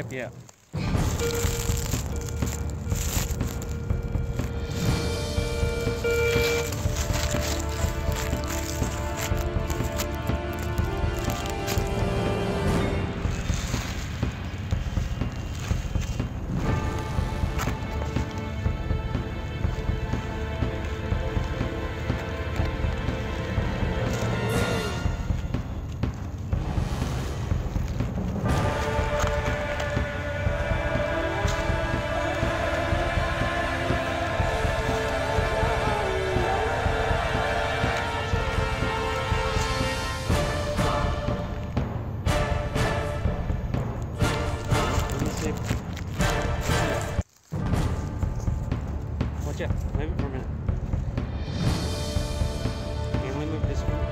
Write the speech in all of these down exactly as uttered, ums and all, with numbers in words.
Heck yeah. Watch out. Move it for a minute. Okay, let me move this one.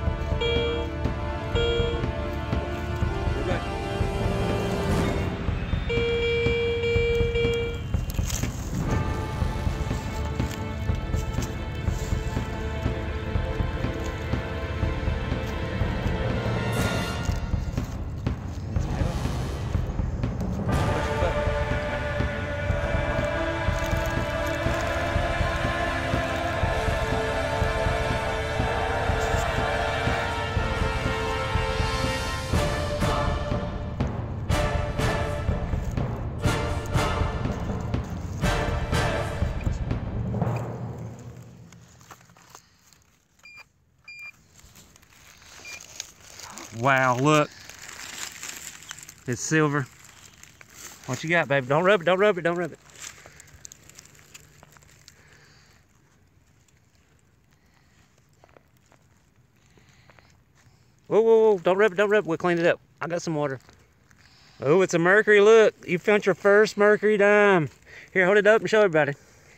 Move back. Wow, look. It's silver. What you got, baby? Don't rub it, don't rub it, don't rub it. Whoa, whoa, whoa, don't rub it, don't rub it. We'll clean it up. I got some water. Oh, it's a mercury, look. You found your first mercury dime. Here, hold it up and show everybody.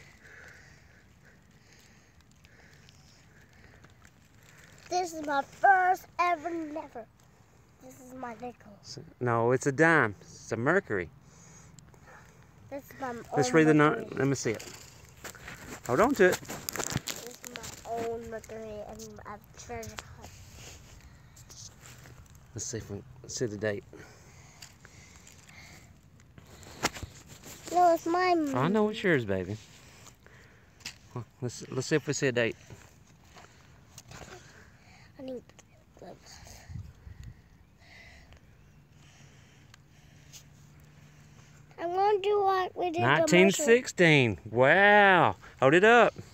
This is my first ever never. This is my nickel. No, it's a dime. It's a mercury. This is my Let's own read the mercury. note. Let me see it. Hold on to it. This is my own mercury and a treasure hunt. Let's see if we let's see the date. No, it's mine. I know it's yours, baby. Well, let's let's see if we see a date. I need. I'm going to do what we did. nineteen sixteen. Wow. Hold it up.